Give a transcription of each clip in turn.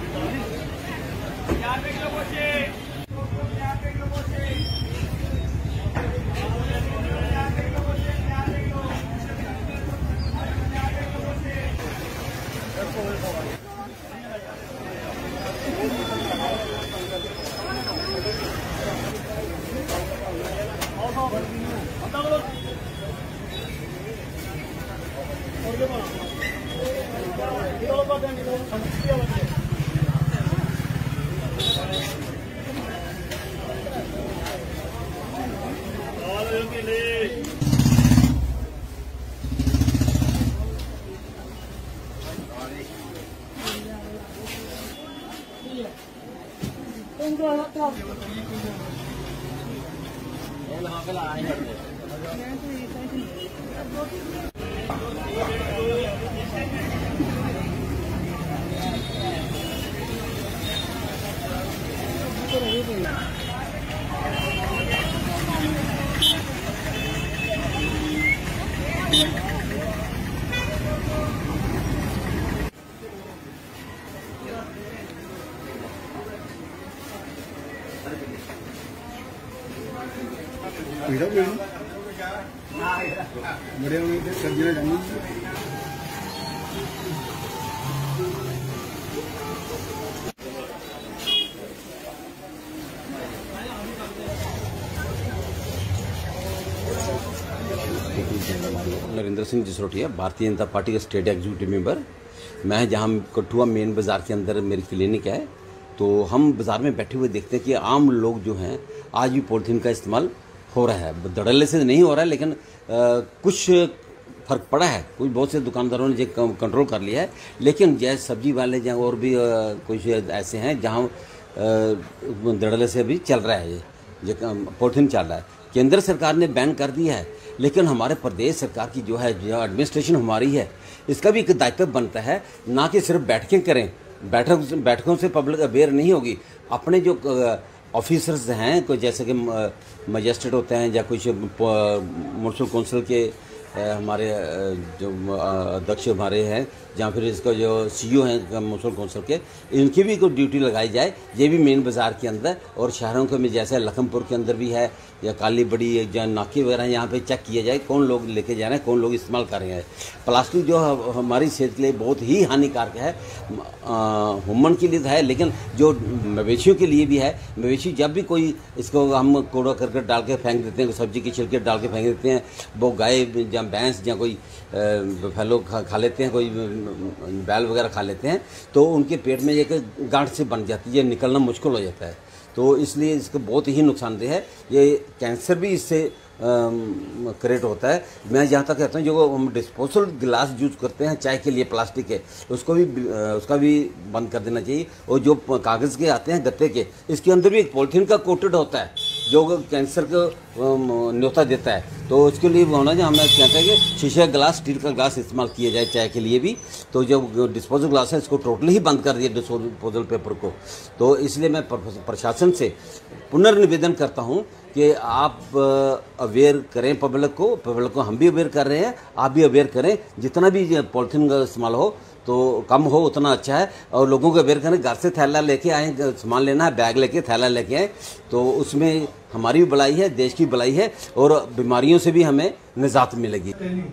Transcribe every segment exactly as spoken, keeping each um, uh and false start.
Narendra Singh Jasrotia, Bharatiya Janata party का state executive member. मैं जहां कठुआ मेन बाज़ार के अंदर मेरी क्लिनिक है, तो हम बाज़ार में बैठे हुए देखते हैं कि आम लोग जो हैं आज भी पॉलीथीन का इस्तेमाल हो रहा है। धड़ल्ले से नहीं हो रहा है, लेकिन आ, कुछ फ़र्क पड़ा है। कुछ बहुत से दुकानदारों ने जो कंट्रोल कर लिया है, लेकिन जैसे सब्जी वाले जहाँ और भी आ, कुछ ऐसे हैं जहाँ धड़ल्ले से भी चल रहा है, ये पॉलीथीन चल रहा है। केंद्र सरकार ने बैन कर दिया है, लेकिन हमारे प्रदेश सरकार की जो है जो एडमिनिस्ट्रेशन हमारी है, इसका भी एक दायित्व बनता है, ना कि सिर्फ बैठकें करें। बैठक बैठकों से पब्लिक अवेयर नहीं होगी। अपने जो ऑफिसर्स हैं, कोई जैसे कि मजिस्ट्रेट होते हैं या कुछ म्युनिसिपल काउंसिल के हमारे जो अध्यक्ष हमारे हैं, या फिर इसका जो सीईओ हैं म्युनिसिपल काउंसिल के, इनकी भी कोई ड्यूटी लगाई जाए। ये भी मेन बाज़ार के अंदर और शहरों के में जैसे लखनपुर के अंदर भी है, या काली बड़ी या नाके वगैरह, यहाँ पे चेक किया जाए कौन लोग लेके जा रहे हैं, कौन लोग इस्तेमाल कर रहे हैं। प्लास्टिक जो हमारी सेहत के लिए बहुत ही हानिकारक है, ह्यूमन के लिए है, लेकिन जो मवेशियों के लिए भी है। मवेशी जब भी कोई इसको हम कूड़ा करकट डाल के फेंक देते हैं, सब्जी की छिलके डाल के फेंक देते हैं, वो गाय या भैंस या कोई फैलो खा, खा लेते हैं, कोई बैल वगैरह खा लेते हैं, तो उनके पेट में एक गांठ से बन जाती है, निकलना मुश्किल हो जाता है। तो इसलिए इसका बहुत ही नुकसानदेह है। ये कैंसर भी इससे क्रिएट होता है। मैं जहाँ तक कहता हूँ, जो हम डिस्पोजल गिलास यूज करते हैं चाय के लिए प्लास्टिक के, उसको भी उसका भी बंद कर देना चाहिए। और जो कागज़ के आते हैं गत्ते के, इसके अंदर भी एक पॉलीथीन का कोटेड होता है जो कैंसर को न्योता देता है। तो उसके लिए होना चाहिए, हमें कहते हैं कि शीशे का गिलास, स्टील का गिलास इस्तेमाल किया जाए चाय के लिए भी। तो जो डिस्पोजल गिलास है, इसको टोटली ही बंद कर दिया, डिस्पोजल पेपर को। तो इसलिए मैं प्रशासन से पुनर्निवेदन करता हूँ कि आप अवेयर करें पब्लिक को। पब्लिक को हम भी अवेयर कर रहे हैं, आप भी अवेयर करें। जितना भी पॉलीथीन का इस्तेमाल हो तो कम हो उतना अच्छा है। और लोगों को अवेयर करें, घर से थैला लेके आएँ, सामान लेना है बैग लेके थैला लेके आएँ, तो उसमें हमारी भी भलाई है, देश की भलाई है, और बीमारियों से भी हमें निजात मिलेगी।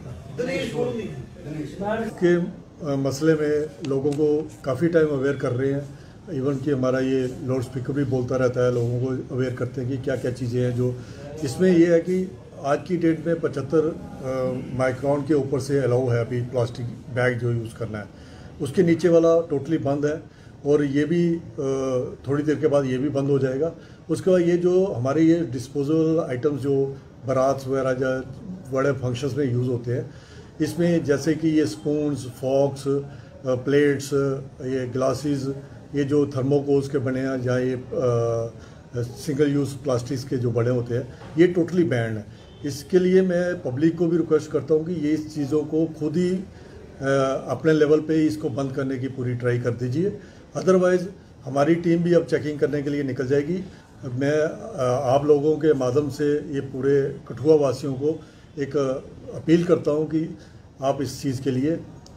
के मसले में लोगों को काफ़ी टाइम अवेयर कर रहे हैं। इवन कि हमारा ये लाउड स्पीकर भी बोलता रहता है, लोगों को अवेयर करते हैं कि क्या क्या चीज़ें हैं। जो इसमें ये है कि आज की डेट में पचहत्तर माइक्रॉन के ऊपर से अलाउ है अभी प्लास्टिक बैग जो यूज़ करना है, उसके नीचे वाला टोटली बंद है। और ये भी थोड़ी देर के बाद ये भी बंद हो जाएगा। उसके बाद ये जो हमारे ये डिस्पोजल आइटम्स जो बारात वगैरह या बड़े फंक्शंस में यूज़ होते हैं, इसमें जैसे कि ये स्पून्स, फॉक्स, प्लेट्स, ये ग्लासेस, ये जो थर्मोकोल्स के बने हैं, या ये सिंगल यूज़ प्लास्टिक्स के जो बड़े होते हैं, ये टोटली बैंड है। इसके लिए मैं पब्लिक को भी रिक्वेस्ट करता हूँ कि ये इस चीज़ों को खुद ही आ, अपने लेवल पे ही इसको बंद करने की पूरी ट्राई कर दीजिए। अदरवाइज़ हमारी टीम भी अब चेकिंग करने के लिए निकल जाएगी। मैं आ, आप लोगों के माध्यम से ये पूरे कठुआ वासियों को एक अपील करता हूँ कि आप इस चीज़ के लिए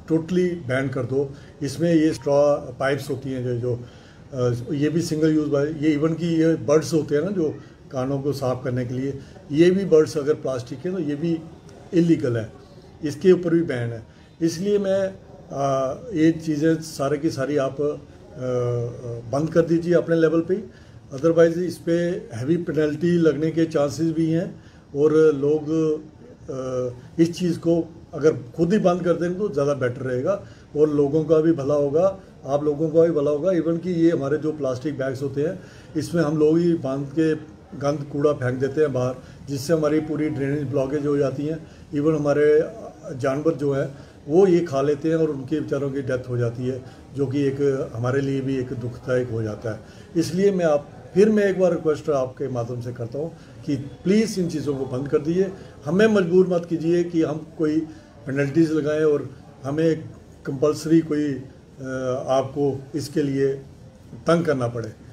टोटली बैन कर दो। इसमें ये स्ट्रॉ पाइप्स होती हैं जो जो ये भी सिंगल यूज़, ये इवन की ये बर्ड्स होते हैं ना जो कानों को साफ करने के लिए, ये भी बर्ड्स अगर प्लास्टिक के तो ये भी इलीगल है, इसके ऊपर भी बैन है। इसलिए मैं आ, ये चीज़ें सारे की सारी आप आ, बंद कर दीजिए अपने लेवल पे ही, अदरवाइज इस पर हैवी पेनल्टी लगने के चांसेस भी हैं और लोग आ, इस चीज़ को अगर खुद ही बंद कर दें तो ज़्यादा बेटर रहेगा और लोगों का भी भला होगा, आप लोगों का भी भला होगा। इवन कि ये हमारे जो प्लास्टिक बैग्स होते हैं इसमें हम लोग ही बांध के गंद कूड़ा फेंक देते हैं बाहर, जिससे हमारी पूरी ड्रेनेज ब्लॉकेज हो जाती हैं। इवन हमारे जानवर जो है वो ये खा लेते हैं और उनके बेचारों की डेथ हो जाती है, जो कि एक हमारे लिए भी एक दुखदायक हो जाता है। इसलिए मैं आप फिर मैं एक बार रिक्वेस्ट आपके माध्यम से करता हूँ कि प्लीज़ इन चीज़ों को बंद कर दीजिए, हमें मजबूर मत कीजिए कि हम कोई पेनल्टीज़ लगाएं और हमें कंपलसरी कोई आपको इसके लिए तंग करना पड़े।